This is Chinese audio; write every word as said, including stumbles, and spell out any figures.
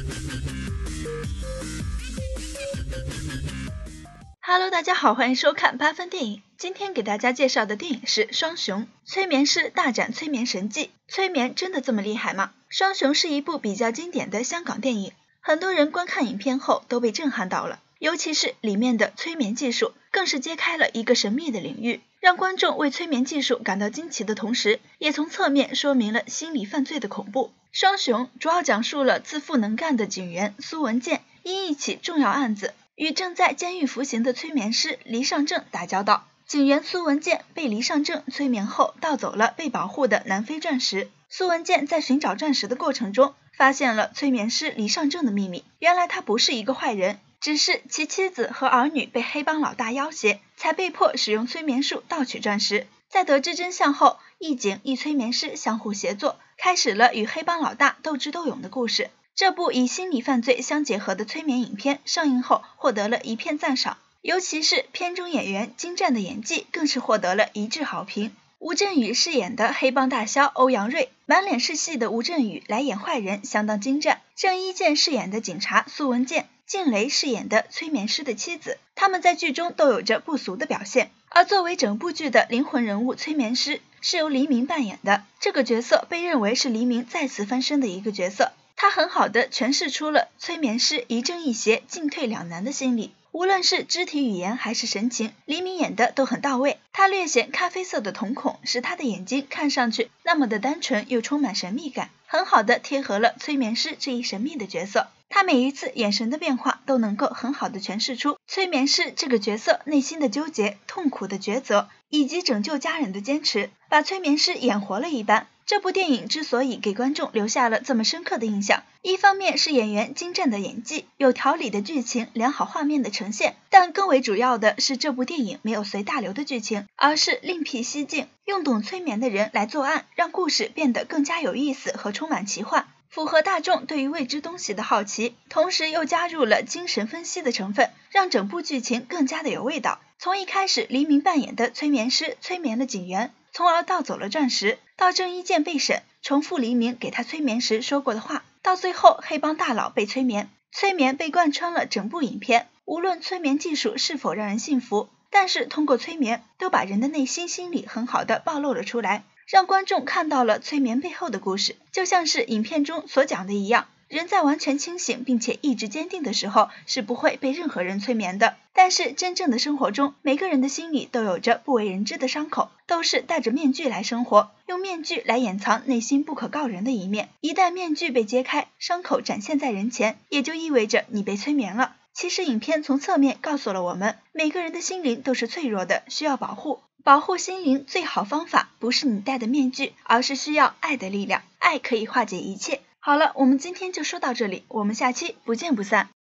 Hello， 大家好，欢迎收看八分电影。今天给大家介绍的电影是《双雄》，催眠师大展催眠神技。催眠真的这么厉害吗？《双雄》是一部比较经典的香港电影，很多人观看影片后都被震撼到了，尤其是里面的催眠技术，更是揭开了一个神秘的领域，让观众为催眠技术感到惊奇的同时，也从侧面说明了心理犯罪的恐怖。双雄主要讲述了自负能干的警员苏文健因一起重要案子与正在监狱服刑的催眠师黎尚正打交道。警员苏文健被黎尚正催眠后盗走了被保护的南非钻石。苏文健在寻找钻石的过程中，发现了催眠师黎尚正的秘密，原来他不是一个坏人，只是其妻子和儿女被黑帮老大要挟，才被迫使用催眠术盗取钻石。在得知真相后，一警一催眠师相互协作，开始了与黑帮老大斗智斗勇的故事。这部以心理犯罪相结合的催眠影片上映后获得了一片赞赏，尤其是片中演员精湛的演技更是获得了一致好评。吴镇宇饰演的黑帮大枭欧阳瑞，满脸是戏的吴镇宇来演坏人相当精湛。郑伊健饰演的警察苏文健，静蕾饰演的催眠师的妻子，他们在剧中都有着不俗的表现。而作为整部剧的灵魂人物催眠师是由黎明扮演的，这个角色被认为是黎明再次翻身的一个角色，他很好地诠释出了催眠师一正一邪进退两难的心理，无论是肢体语言还是神情，黎明演的都很到位。他略显咖啡色的瞳孔使他的眼睛看上去那么的单纯又充满神秘感，很好地贴合了催眠师这一神秘的角色。他每一次眼神的变化都能够很好地诠释出催眠师这个角色内心的纠结、痛苦的抉择以及拯救家人的坚持，把催眠师演活了一般。这部电影之所以给观众留下了这么深刻的印象，一方面是演员精湛的演技、有条理的剧情、良好画面的呈现，但更为主要的是这部电影没有随大流的剧情，而是另辟蹊径，用懂催眠的人来作案，让故事变得更加有意思和充满奇幻，符合大众对于未知东西的好奇，同时又加入了精神分析的成分，让整部剧情更加的有味道。从一开始黎明扮演的催眠师催眠了警员，从而盗走了钻石，到郑伊健被审，重复黎明给他催眠时说过的话，到最后黑帮大佬被催眠，催眠被贯穿了整部影片。无论催眠技术是否让人信服，但是通过催眠都把人的内心心理很好的暴露了出来，让观众看到了催眠背后的故事。就像是影片中所讲的一样，人在完全清醒并且意志坚定的时候是不会被任何人催眠的，但是真正的生活中，每个人的心里都有着不为人知的伤口，都是戴着面具来生活，用面具来掩藏内心不可告人的一面。一旦面具被揭开，伤口展现在人前，也就意味着你被催眠了。其实影片从侧面告诉了我们，每个人的心灵都是脆弱的，需要保护。保护心灵最好方法不是你戴的面具，而是需要爱的力量，爱可以化解一切。好了，我们今天就说到这里，我们下期不见不散。